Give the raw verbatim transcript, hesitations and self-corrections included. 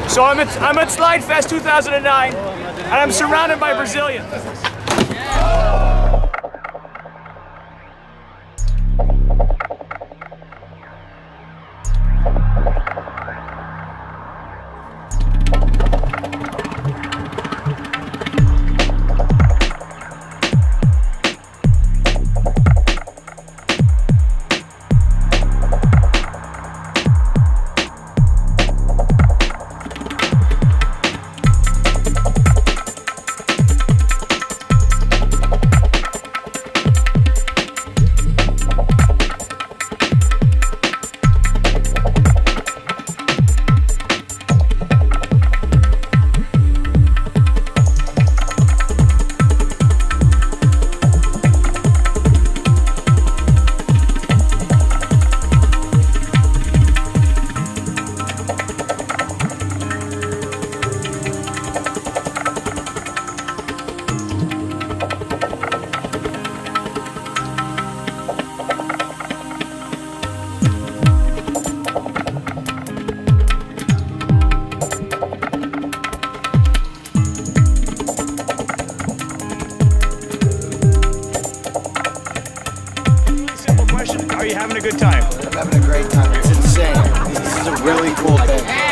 So I'm at, I'm at Slide Fest two thousand nine, and I'm surrounded by Brazilians. Are you having a good time? I'm having a great time. It's insane. This is a really cool thing.